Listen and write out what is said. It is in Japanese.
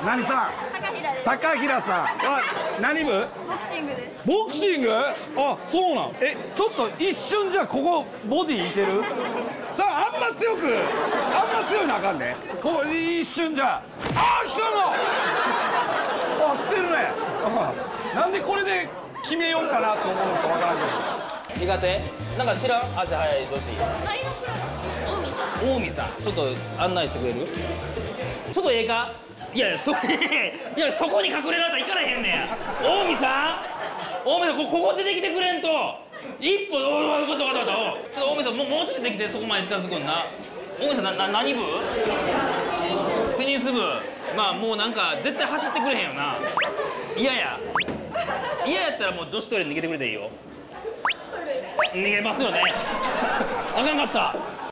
何さん？高平さん。何部？ ボクシングです。 ボクシング？あ、そうなん。ちょっと一瞬じゃここボディいける？さあ、あんま強いなあかんね。こう一瞬じゃ。あ、来たの。あ、来てるね。なんでこれで決めようかなと思うのかわからんけど。 苦手？なんか知らん？足速い女子。近江さん。ちょっと案内してくれる？ちょっとええか？いやそこに隠れられたら行かれへんねん。近江さん、ここ出てきてくれんと。一歩、ちょっと近江さん、もうちょっと出てきて、そこまで近づくんな。近江さん、何部？テニス部。まあもうなんか絶対走ってくれへんよな。嫌やったらもう女子トイレ逃げてくれていいよ。逃げますよね。あかんかった。